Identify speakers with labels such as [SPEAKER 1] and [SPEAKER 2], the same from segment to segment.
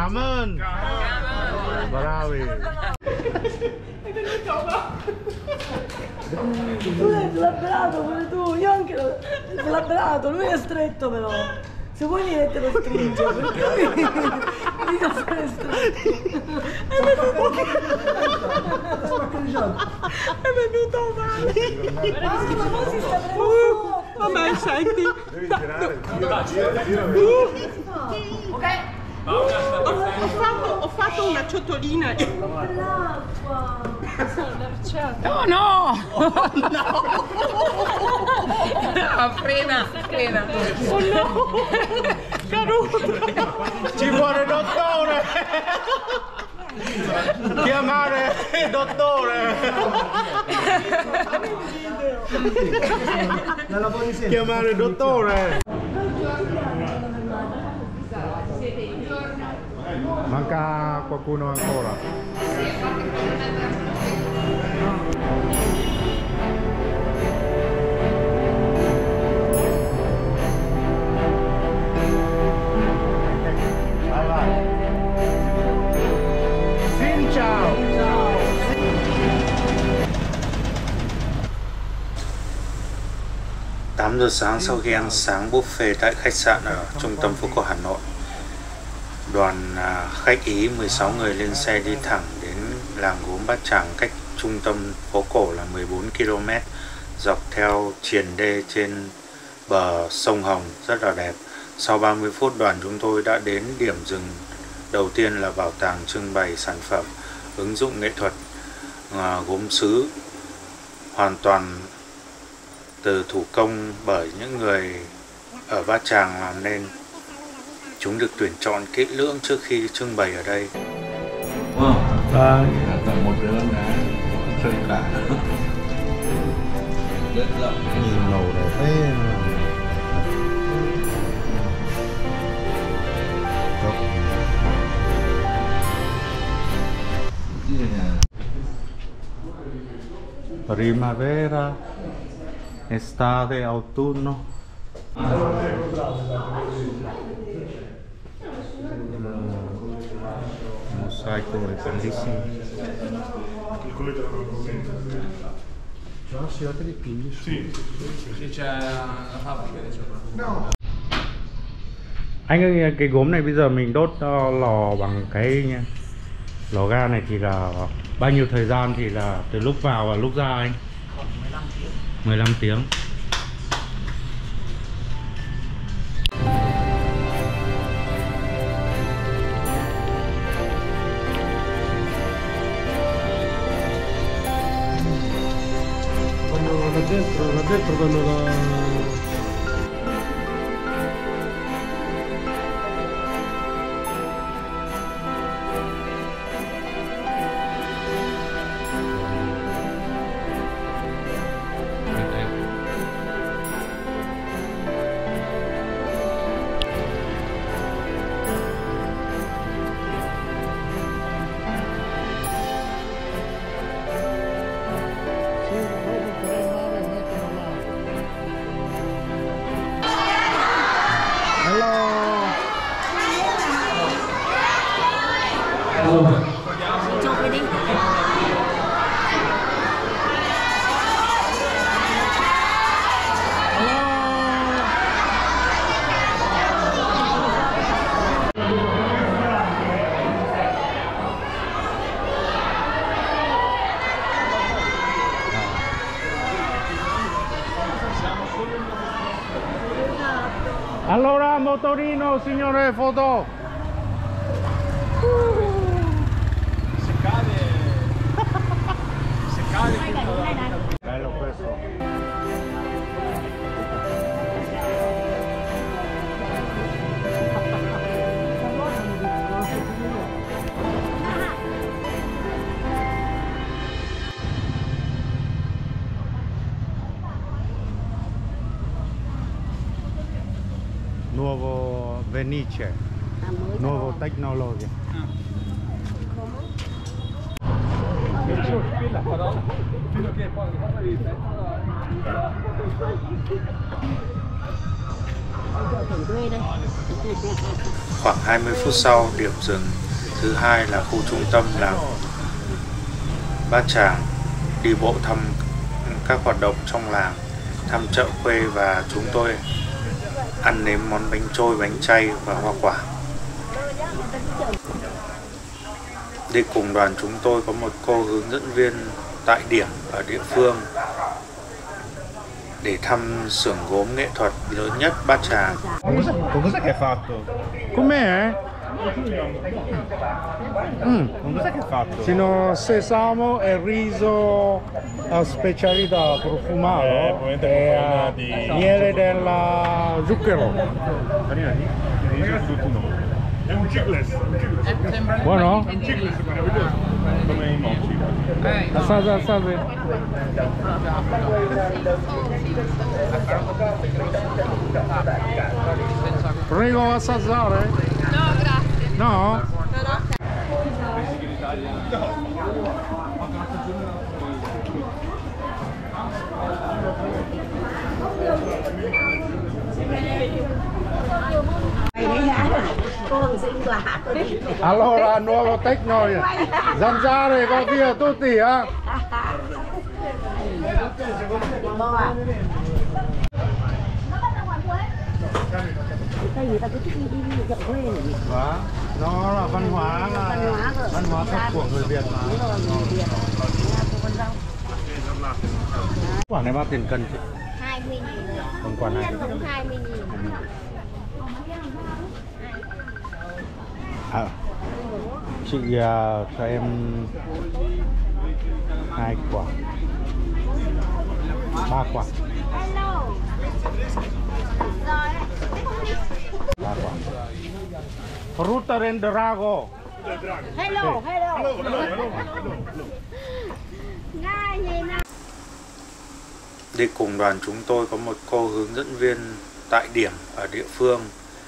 [SPEAKER 1] Cảm ơn. Bravi.
[SPEAKER 2] Tu l'hai slabberato pure tu, io anche l'ho slabberato, lui è stretto però. Se vuoi vieni te lo stringe, perché lui mica stare stretto. È venuto male. Ma si sta prendendo. Vabbè, senti.
[SPEAKER 3] Ok.
[SPEAKER 2] Ho fatto una ciotolina.
[SPEAKER 3] L'acqua.
[SPEAKER 4] No, no! No, frena.
[SPEAKER 2] Oh no! Caduto!
[SPEAKER 1] Ci vuole dottore! Chiamare il dottore! Chiamare il dottore! Manca qualcuno ancora. Xin chào. Tám giờ sáng sau khi ăn sáng buffet tại khách sạn ở trung tâm phố cổ Hà Nội, đoàn khách Ý 16 người lên xe đi thẳng đến làng gốm Bát Tràng cách trung tâm phố cổ là 14 km dọc theo triền đê trên bờ sông Hồng rất là đẹp. Sau 30 phút đoàn chúng tôi đã đến điểm dừng đầu tiên là bảo tàng trưng bày sản phẩm ứng dụng nghệ thuật gốm sứ hoàn toàn từ thủ công bởi những người ở Bát Tràng làm nên. Chúng được tuyển chọn kỹ lưỡng trước khi trưng bày ở đây.
[SPEAKER 5] Tầng một đứa đã chơi cả rất rộng,
[SPEAKER 1] Nhìn màu đẹp thế. Primavera, estate, autunno. Mosaico è bellissimo.
[SPEAKER 5] Sì, c'è la fabbrica di sopra.
[SPEAKER 1] Anh ơi, cái gốm này bây giờ mình đốt lò bằng cái lò ga này thì là bao nhiêu thời gian, thì là từ lúc vào và lúc ra anh?
[SPEAKER 4] Khoảng 15 tiếng.
[SPEAKER 1] 15 tiếng.
[SPEAKER 5] Là dentro quello là...
[SPEAKER 1] Allora, motorino, signore, foto.
[SPEAKER 5] Se cade
[SPEAKER 1] Bello questo. Nuovo Venice, nuovo tecnologia.
[SPEAKER 5] la parola fino a che poi
[SPEAKER 1] Khoảng 20 phút sau, điểm dừng thứ hai là khu trung tâm làng Bát Tràng, đi bộ thăm các hoạt động trong làng, thăm chợ quê và chúng tôi ăn nếm món bánh trôi, bánh chay và hoa quả. Đi cùng đoàn chúng tôi có một cô hướng dẫn viên tại điểm ở địa phương để thăm xưởng gốm nghệ thuật lớn nhất Bát Tràng.
[SPEAKER 5] Cos'è che hai fatto?
[SPEAKER 6] Com'è?
[SPEAKER 5] Cos'è che hai fatto?
[SPEAKER 6] Sono sesamo e riso a specialità profumato
[SPEAKER 5] probabilmente di
[SPEAKER 6] miele della zucchero.
[SPEAKER 5] Farina di riso tutti no. È un chicless.
[SPEAKER 6] Buono?
[SPEAKER 5] Meraviglioso. Come i mochi.
[SPEAKER 6] Assaggia, assaggia. Prego assaggiare?
[SPEAKER 3] No, grazie.
[SPEAKER 6] No? Allora, nuovo tecnologia. Zanzare, va via tutti, eh? Đó, nó là văn hóa thật của người Việt mà. Quả này bao tiền cân chị?
[SPEAKER 7] 20.000.
[SPEAKER 6] Còn quả này?
[SPEAKER 7] Cũng 20.000.
[SPEAKER 6] Chị cho em 2 quả, 3 quả.
[SPEAKER 7] Hello. Rồi.
[SPEAKER 6] 3 quả. Frutta del drago.
[SPEAKER 7] Hello, hello. Ngay gì nào.
[SPEAKER 1] Đi cùng đoàn chúng tôi có một cô hướng dẫn viên tại điểm ở địa phương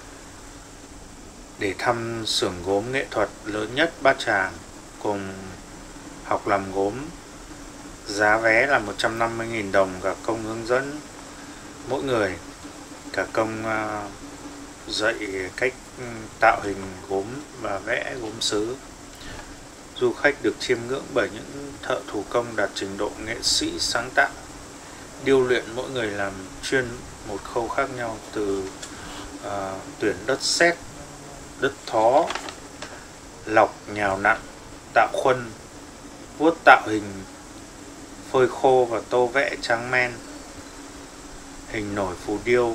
[SPEAKER 1] để thăm xưởng gốm nghệ thuật lớn nhất Bát Tràng, cùng học làm gốm. Giá vé là 150.000 đồng, cả công hướng dẫn mỗi người, cả công dạy cách tạo hình gốm và vẽ gốm sứ. Du khách được chiêm ngưỡng bởi những thợ thủ công đạt trình độ nghệ sĩ sáng tạo, điêu luyện, mỗi người làm chuyên một khâu khác nhau, từ tuyển đất sét, đất thó, lọc, nhào nặn, tạo khuôn, vuốt tạo hình, phơi khô và tô vẽ tráng men, hình nổi, phù điêu.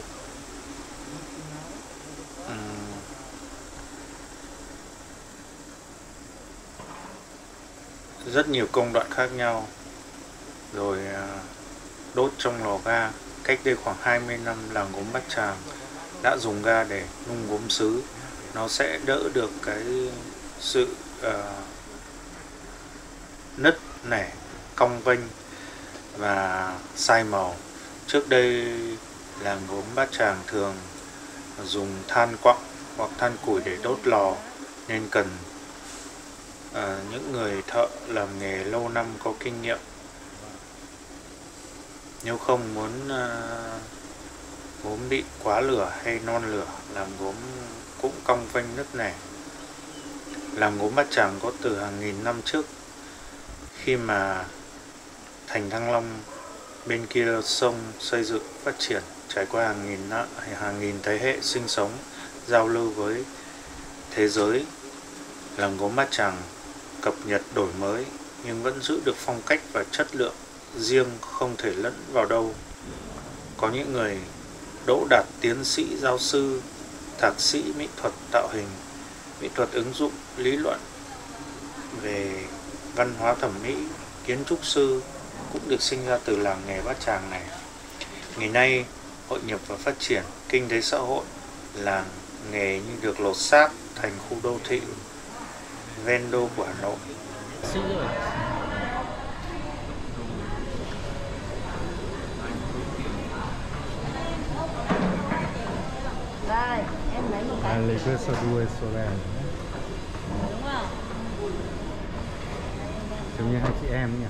[SPEAKER 1] Rất nhiều công đoạn khác nhau, rồi đốt trong lò ga. Cách đây khoảng 20 năm, làng gốm Bát Tràng đã dùng ga để nung gốm sứ. Nó sẽ đỡ được cái sự nứt nẻ, cong vênh và sai màu. Trước đây làng gốm Bát Tràng thường dùng than quặng hoặc than củi để đốt lò, nên cần những người thợ làm nghề lâu năm có kinh nghiệm. Nếu không muốn gốm bị quá lửa hay non lửa, làm gốm cũng cong vênh nứt nẻ. Làng gốm Bát Tràng có từ hàng nghìn năm trước, khi mà thành Thăng Long bên kia sông xây dựng phát triển, trải qua hàng nghìn thế hệ sinh sống, giao lưu với thế giới. Làng gốm Bát Tràng cập nhật đổi mới nhưng vẫn giữ được phong cách và chất lượng riêng, không thể lẫn vào đâu. Có những người đỗ đạt tiến sĩ, giáo sư, thạc sĩ mỹ thuật tạo hình, mỹ thuật ứng dụng, lý luận về văn hóa thẩm mỹ, kiến trúc sư cũng được sinh ra từ làng nghề Bát Tràng này. Ngày nay, hội nhập và phát triển kinh tế xã hội, làng nghề như được lột xác thành khu đô thị ven đô của Hà Nội.
[SPEAKER 7] Rồi, em lấy một cái.
[SPEAKER 6] Lì queste due sorelle.
[SPEAKER 7] Đúng không?
[SPEAKER 6] Giống như hai chị em nhỉ?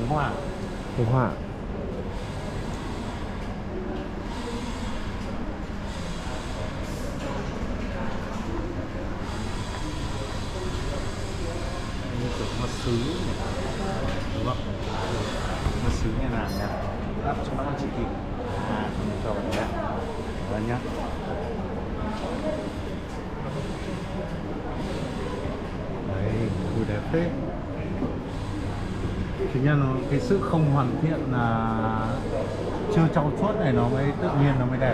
[SPEAKER 6] hoa.
[SPEAKER 8] Hương hoa.
[SPEAKER 6] Như kiểu mật sứ này. Đúng không? Mật sứ nhà nàng nha. Đắp cho nó chị kịp. Không cho vào đấy. Đấy nhá. Đấy, vui đẹp thế. Chính là nó, cái sự không hoàn thiện là chưa trau chuốt này nó mới tự nhiên nó mới đẹp.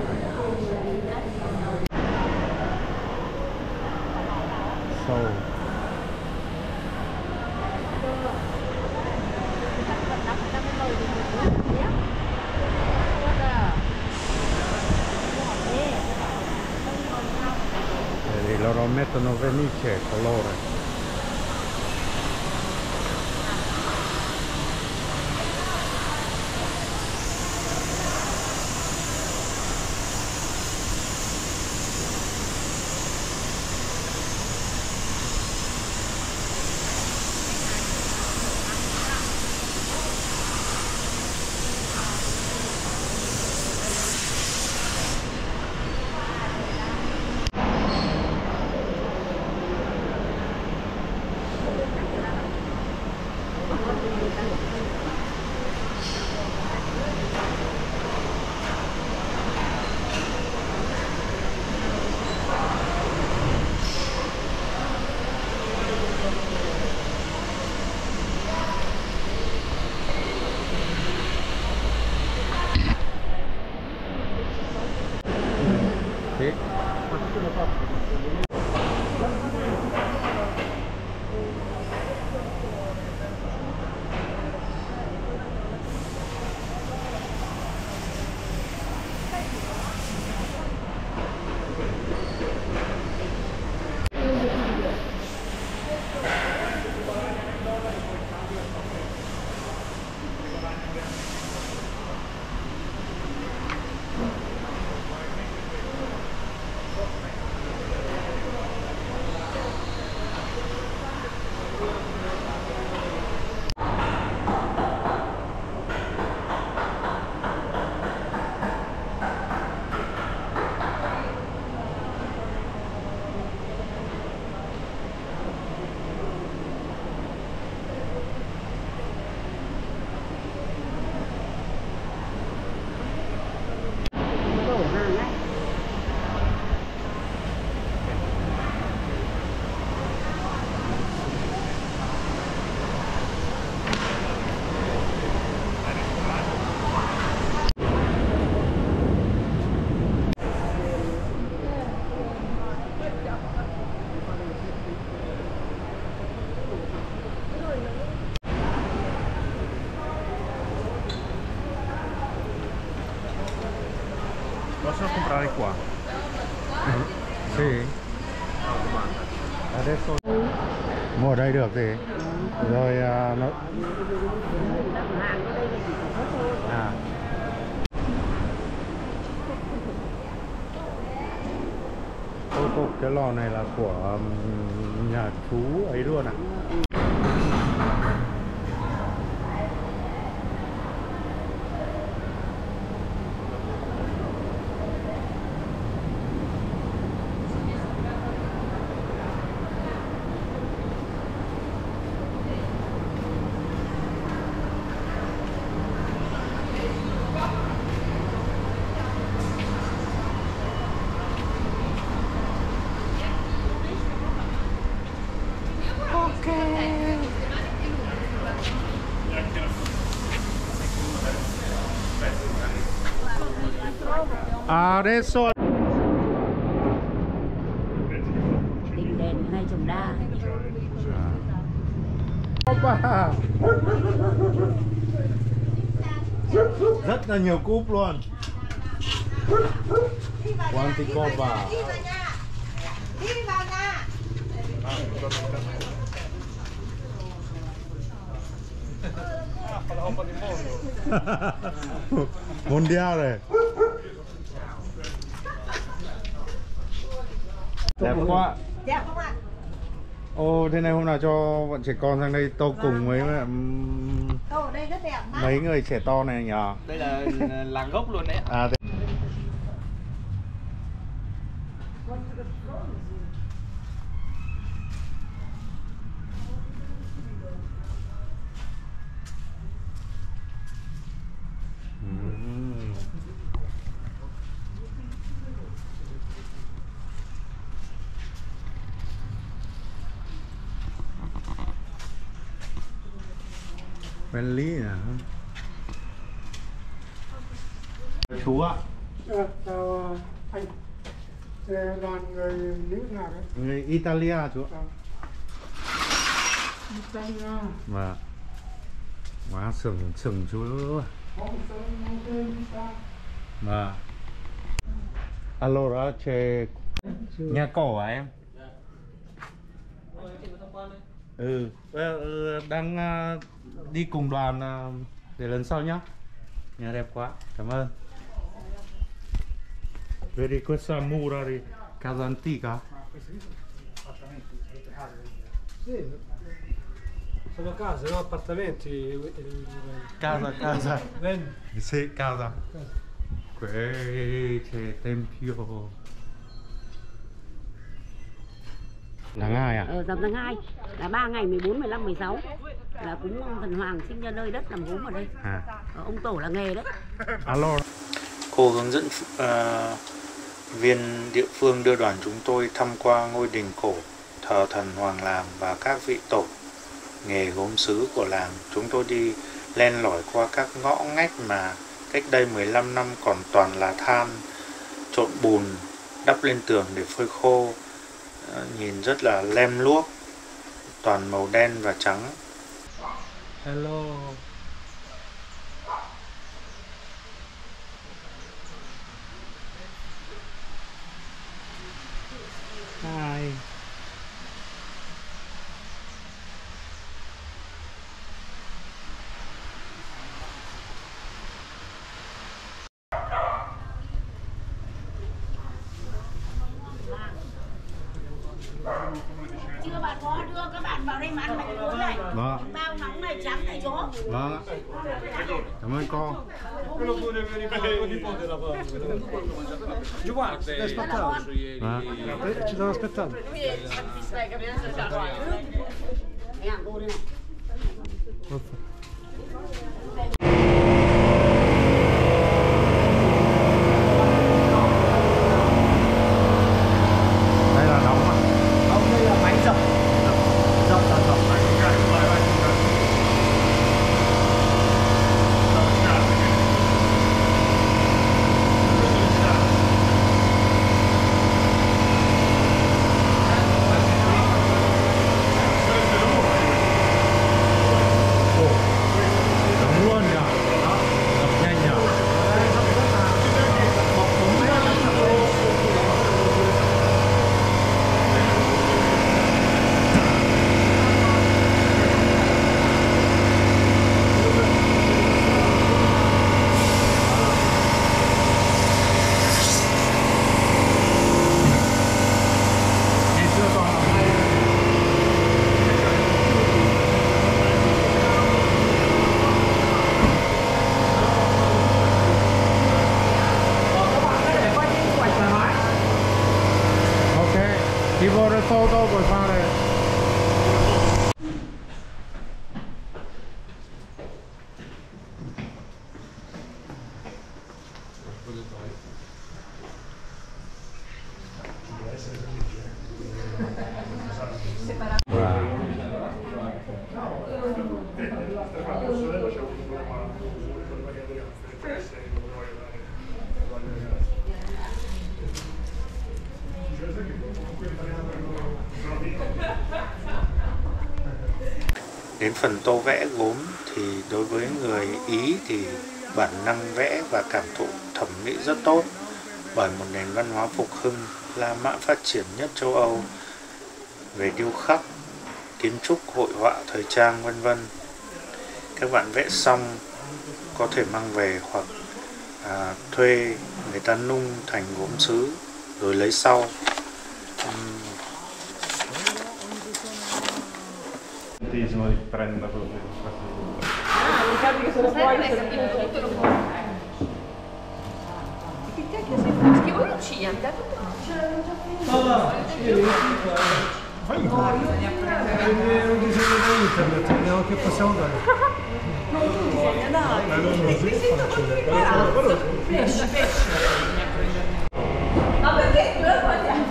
[SPEAKER 6] So loro mettono vernice e colore. Sì. Posso comprare qua? Sì. Adesso mua ở đây được gì? Rồi nó cái lò này là của nhà chú ấy luôn à? Adesso
[SPEAKER 7] Tình đèn hai chồng đa.
[SPEAKER 6] Opa. Rất là nhiều cúp luôn. Quanti copa.
[SPEAKER 3] Đi vào nhà.
[SPEAKER 6] Mondiale. Đẹp quá.
[SPEAKER 3] Đẹp không ạ?
[SPEAKER 6] Ô, thế này hôm nào cho bọn trẻ con sang đây tô cùng với
[SPEAKER 3] Tô ở đây rất đẹp mà.
[SPEAKER 6] mấy người trẻ to này nhỉ?
[SPEAKER 4] Đây là làng gốc luôn đấy.
[SPEAKER 6] À, thế... Friendly à? Chú ạ.
[SPEAKER 5] Chào anh. Đoàn người nữ nào đấy?
[SPEAKER 6] Người Italia chú ạ.
[SPEAKER 5] Italia.
[SPEAKER 6] Vâng. Quá sừng chú. Vâng. Allora c'è nhà cổ à em? Ừ, đang đi cùng đoàn để lần sau nhá. Nhà đẹp quá, cảm ơn. Vedi questa mura di casa antica?
[SPEAKER 5] Sì, sono case, no? Appartamenti.
[SPEAKER 6] Casa.
[SPEAKER 5] Ven.
[SPEAKER 6] Sì, casa. Qui c'è tempio. Tháng 2 à?
[SPEAKER 7] Rằm tháng 2 là 3 ngày 14, 15, 16 là cúng thần hoàng sinh ra nơi đất làm gốm ở đây.
[SPEAKER 6] À.
[SPEAKER 7] Ông tổ là nghề đấy.
[SPEAKER 6] Alo.
[SPEAKER 1] Cô hướng dẫn viên địa phương đưa đoàn chúng tôi thăm qua ngôi đình cổ thờ thần Hoàng Làng và các vị tổ nghề gốm sứ của làng. Chúng tôi đi len lỏi qua các ngõ ngách mà cách đây 15 năm còn toàn là than trộn bùn đắp lên tường để phơi khô. Nhìn rất là lem luốc, toàn màu đen và trắng.
[SPEAKER 6] Hello. Hi.
[SPEAKER 7] Chưa bạn có đưa các bạn vào đây mà ăn bánh cuốn này.
[SPEAKER 6] Vâng.
[SPEAKER 7] Bao nóng này trắng này chú.
[SPEAKER 6] Vâng. Cảm ơn cô.
[SPEAKER 5] Giovanni, stai aspettando? Ci stanno aspettando.
[SPEAKER 7] Cái hàng cô đây này.
[SPEAKER 6] Đây là đóng à?
[SPEAKER 4] Không, đây là máy dập. Dập.
[SPEAKER 6] Đóng luôn nhỉ? Đập nhanh nhỉ? Ok, chi vuole foto puoi fare.
[SPEAKER 1] Đến phần tô vẽ gốm thì đối với người Ý thì bản năng vẽ và cảm thụ thẩm mỹ rất tốt, bởi một nền văn hóa phục hưng La Mã phát triển nhất châu Âu về điêu khắc, kiến trúc, hội họa, thời trang vân vân. Các bạn vẽ xong có thể mang về hoặc thuê người ta nung thành gốm sứ rồi lấy sau.
[SPEAKER 5] battesimo di prenda quello che
[SPEAKER 2] I capi che sono fuori per
[SPEAKER 3] Che schifo non ci è andato.
[SPEAKER 5] fai un po'.
[SPEAKER 8] Un disegno da internet, vediamo che possiamo dare.
[SPEAKER 2] Non tu disegna, dai. Pesce. Ma perché tu l'hai sbagliato?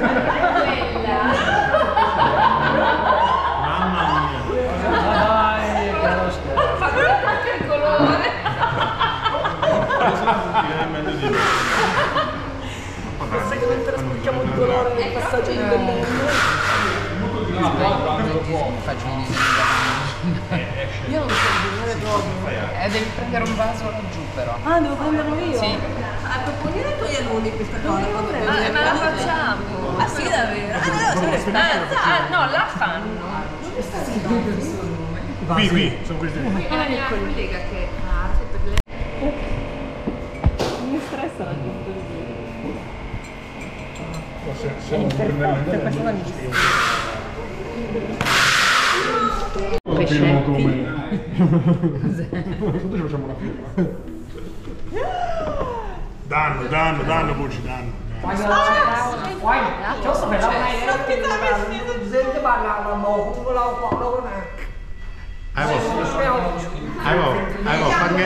[SPEAKER 5] Mamma mia.
[SPEAKER 8] Dai, caro scherzo.
[SPEAKER 3] Ma guarda anche il colore.
[SPEAKER 5] Meglio di me.
[SPEAKER 2] Pensa che mentre spicchiamo il colore nel passaggio di bellezza.
[SPEAKER 9] Faccio un disegno da
[SPEAKER 2] Io non so disegnare proprio.
[SPEAKER 9] devi prendere un vaso laggiù però.
[SPEAKER 2] Ah, devo prenderlo io?
[SPEAKER 9] Sì.
[SPEAKER 3] A proponere tu e lui questa cosa.
[SPEAKER 2] Ma la facciamo.
[SPEAKER 3] Ah sì, davvero? No, la fanno.
[SPEAKER 5] Qui, sono questi.
[SPEAKER 3] Una mia collega che ha arte per le...
[SPEAKER 2] Mi stressa la gente.
[SPEAKER 5] Per
[SPEAKER 2] questa la mista.
[SPEAKER 5] Firmo come. Sotto ci facciamo una firma. Danno, voci, danno. Hai một văn nghệ.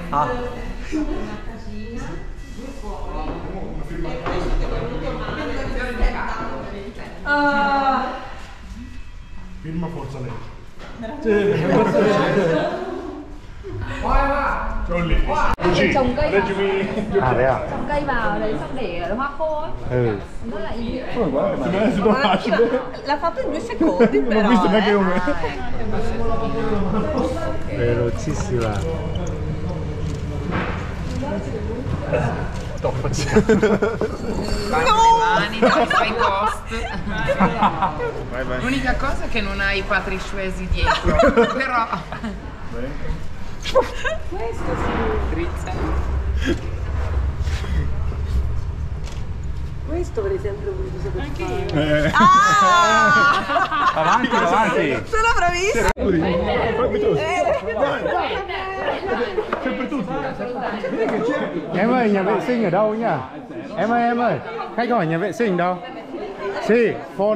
[SPEAKER 5] Firma Forza Legge. Trolli. Così, leggimi.
[SPEAKER 1] À thế à?
[SPEAKER 3] Trồng cây vào đấy xong để hoa khô ấy.
[SPEAKER 1] Ừ.
[SPEAKER 3] Nó là ý nghĩa.
[SPEAKER 2] L'ha fatto in 2 secondi però.
[SPEAKER 5] Non ho visto neanche come.
[SPEAKER 1] Velocissima.
[SPEAKER 5] Sto facendo.
[SPEAKER 9] Vai con le mani, dai, fai ghost. L'unica cosa è che non hai Patrick Swayze dietro, però...
[SPEAKER 2] Questo sì.
[SPEAKER 9] Drizza.
[SPEAKER 2] Questo avrei sempre voluto saper fare.
[SPEAKER 1] Avanti.
[SPEAKER 2] Sono bravissima.
[SPEAKER 5] Sempre tutti.
[SPEAKER 1] Em ơi, nhà vệ sinh ở đâu nhỉ? Em ơi, khách hỏi nhà vệ sinh đâu? Sì, phone.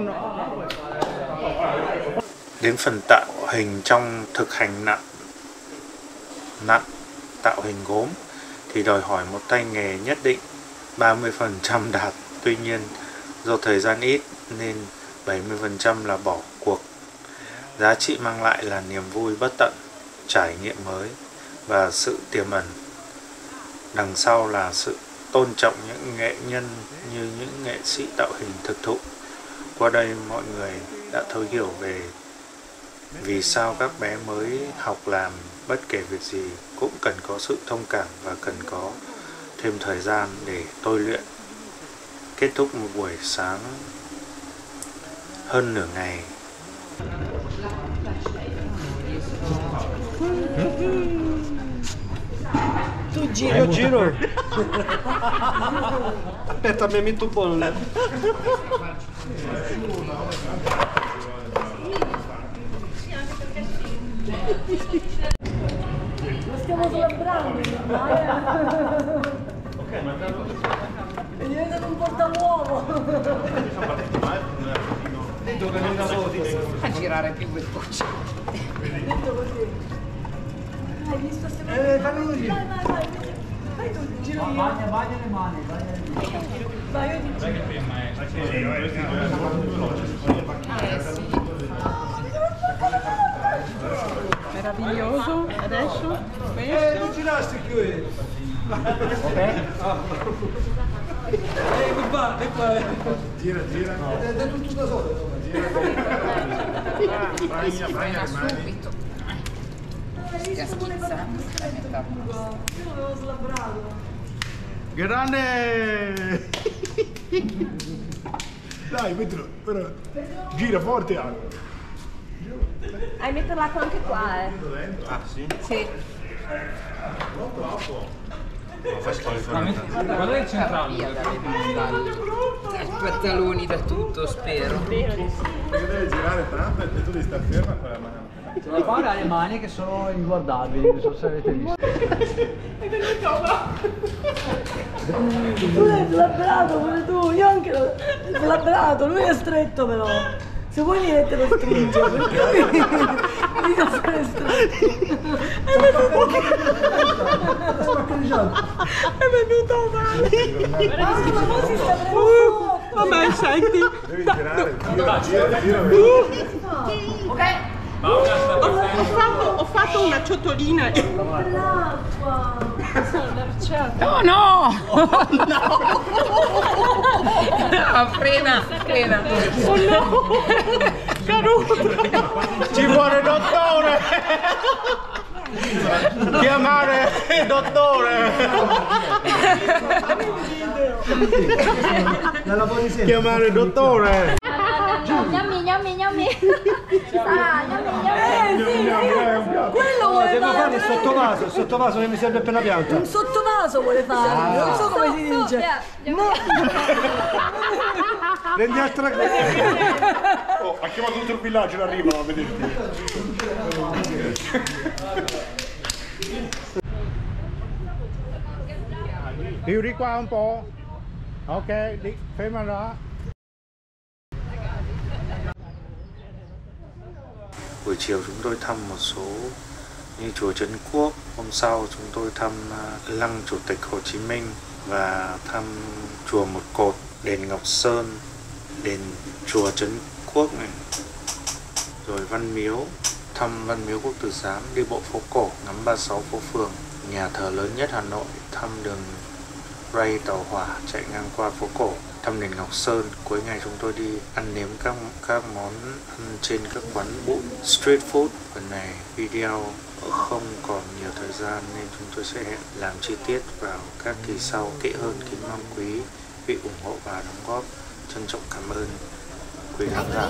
[SPEAKER 1] Đến phần tạo hình trong thực hành nặn tạo hình gốm thì đòi hỏi một tay nghề nhất định, 30% đạt. Tuy nhiên do thời gian ít nên 70% là bỏ cuộc. Giá trị mang lại là niềm vui bất tận, trải nghiệm mới và sự tiềm ẩn đằng sau là sự tôn trọng những nghệ nhân như những nghệ sĩ tạo hình thực thụ. Qua đây mọi người đã thấu hiểu về vì sao các bé mới học làm bất kể việc gì cũng cần có sự thông cảm và cần có thêm thời gian để tôi luyện. Kết thúc một buổi sáng hơn nửa ngày.
[SPEAKER 8] Tu giro, io giro. Aspetta, mi metto un po'.
[SPEAKER 2] Lo stiamo slabrando. È diventato un portaluogo.
[SPEAKER 9] A girare più veloce.
[SPEAKER 2] Detto così. Hai visto ste
[SPEAKER 8] Fammi così.
[SPEAKER 2] Vai. Fai tu, giro io.
[SPEAKER 8] Bagna le mani,
[SPEAKER 2] Vai, io ti giro.
[SPEAKER 3] Meraviglioso. Adesso
[SPEAKER 8] non girasti più. Ok. Qua.
[SPEAKER 5] Gira.
[SPEAKER 8] È tutto da solo.
[SPEAKER 9] Fai subito. Stia schizzando.
[SPEAKER 2] Io non avevo slabrato.
[SPEAKER 5] Grande! Dai, mettilo, però gira forte anche.
[SPEAKER 3] Hai messo l'acqua anche qua, eh.
[SPEAKER 5] Ah, sì?
[SPEAKER 3] Sì.
[SPEAKER 5] Non troppo.
[SPEAKER 4] Qual è il centrale?
[SPEAKER 9] Via dai pantaloni, da tutto, spero.
[SPEAKER 5] Perché deve girare tanto e tu devi stare ferma con la mano.
[SPEAKER 4] Guarda le mani che sono inguardabili, non so se avete visto.
[SPEAKER 2] Tu sei slabbrato pure tu, io anche slabbrato, lui è stretto però. Se vuoi vieni te lo stringe, perché lui mica stare stretto. È venuto male. Ma poi si sta prendendo.
[SPEAKER 10] Vabbè, senti.
[SPEAKER 5] Devi girare, gira.
[SPEAKER 10] Ok. Ho fatto una ciotolina.
[SPEAKER 2] L'acqua.
[SPEAKER 9] No, no! No, frena.
[SPEAKER 10] Oh no! Caruso!
[SPEAKER 6] Ci vuole dottore! Chiamare il dottore! Chiamare il dottore!
[SPEAKER 2] Gnammi. Quello vuole
[SPEAKER 8] Devo
[SPEAKER 2] fare.
[SPEAKER 8] fare il sottovaso che mi serve per la pianta.
[SPEAKER 2] Un sottovaso vuole fare, non so come si dice. No.
[SPEAKER 8] Prendi altra cosa.
[SPEAKER 5] Oh, ha chiamato tutto il villaggio, arrivano a vederti.
[SPEAKER 6] Đi qua un po'. Ok, đi, ferma là.
[SPEAKER 1] Buổi chiều chúng tôi thăm một số như chùa Trấn Quốc, hôm sau chúng tôi thăm lăng Chủ tịch Hồ Chí Minh và thăm chùa Một Cột, đền Ngọc Sơn, đền chùa Trấn Quốc này, rồi Văn Miếu, thăm Văn Miếu Quốc Tử Giám, đi bộ phố cổ, ngắm 36 phố phường, nhà thờ lớn nhất Hà Nội, thăm đường ray tàu hỏa chạy ngang qua phố cổ, thăm đền Ngọc Sơn. Cuối ngày chúng tôi đi ăn nếm các món ăn trên các quán bún street food. Phần này video không còn nhiều thời gian nên chúng tôi sẽ làm chi tiết vào các kỳ sau kỹ hơn. Kính mong quý vị ủng hộ và đóng góp. Trân trọng cảm ơn quý khán giả.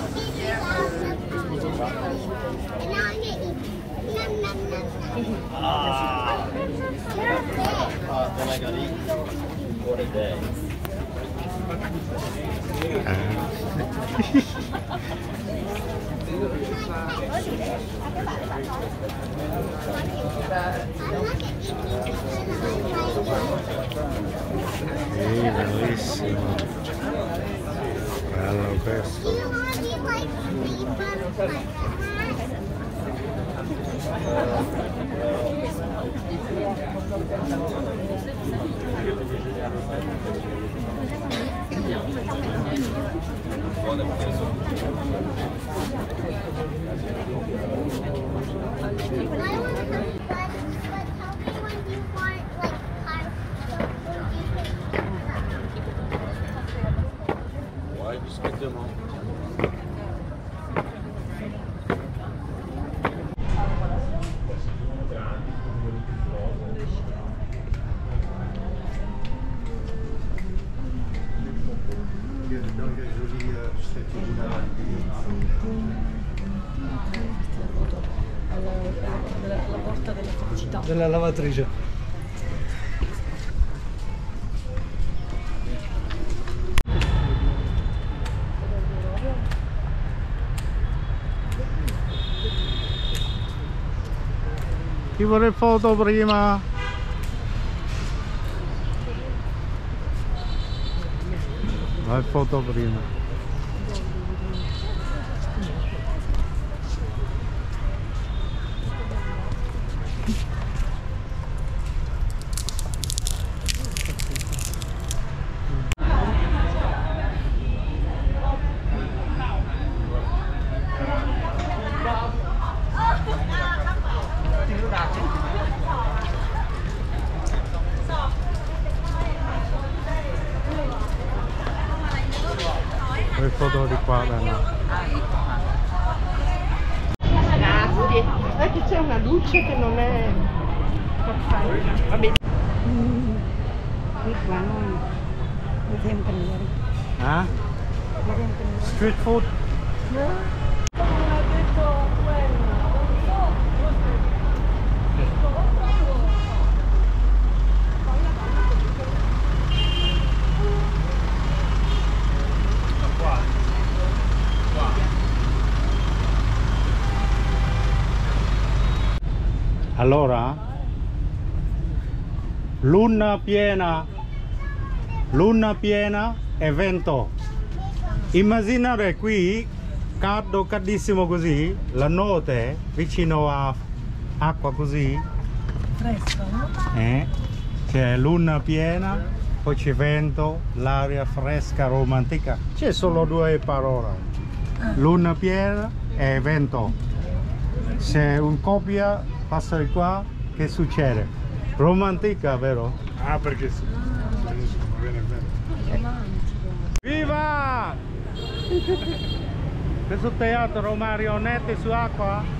[SPEAKER 1] Bellissimo, bello questo.
[SPEAKER 8] Della lavatrice.
[SPEAKER 6] Chi vuole foto prima? Vai foto prima. Fai foto di qua, Dana.
[SPEAKER 10] Grazie. È che c'è una luce che non è. Vabbè.
[SPEAKER 6] Ah? Street food?
[SPEAKER 1] Allora, luna piena e vento. Immaginare qui, caldo caldissimo così, la notte vicino a acqua così.
[SPEAKER 2] Fresca, no?
[SPEAKER 1] C'è luna piena, poi c'è vento, l'aria fresca, romantica. C'è solo due parole. Luna piena e vento. Se un coppia passa di qua, che succede? Romantica, vero?
[SPEAKER 5] Ah, perché sì. Benissimo, va bene, bene.
[SPEAKER 1] Viva! Questo teatro marionette su acqua?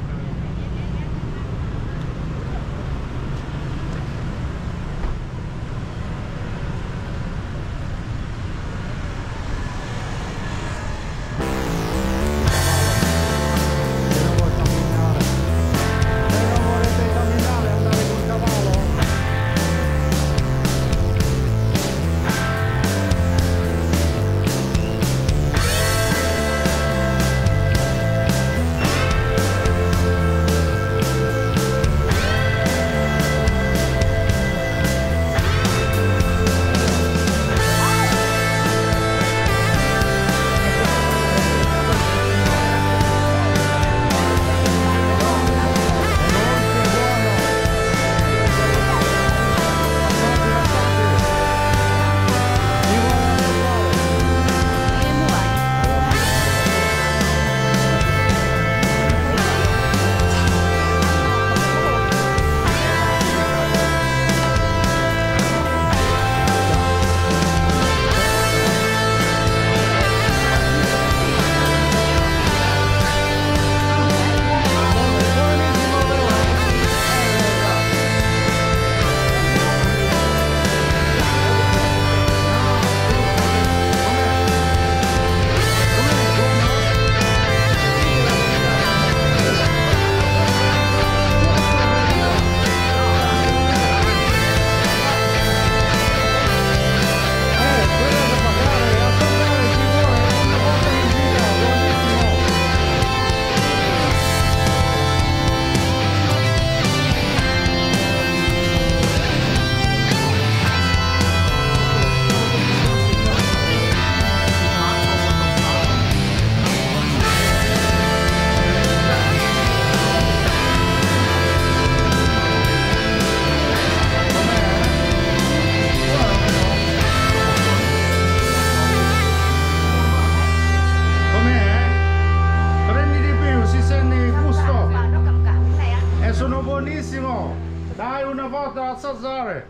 [SPEAKER 1] Dai una volta a assaggiare.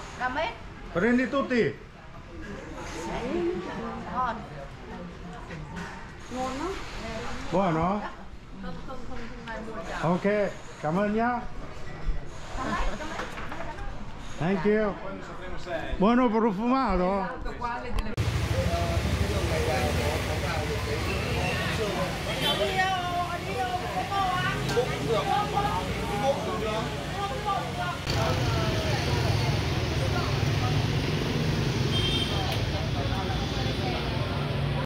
[SPEAKER 1] Prendi tutti. Buono? Ok, cảm ơn nhá. Thank you. Buono profumato?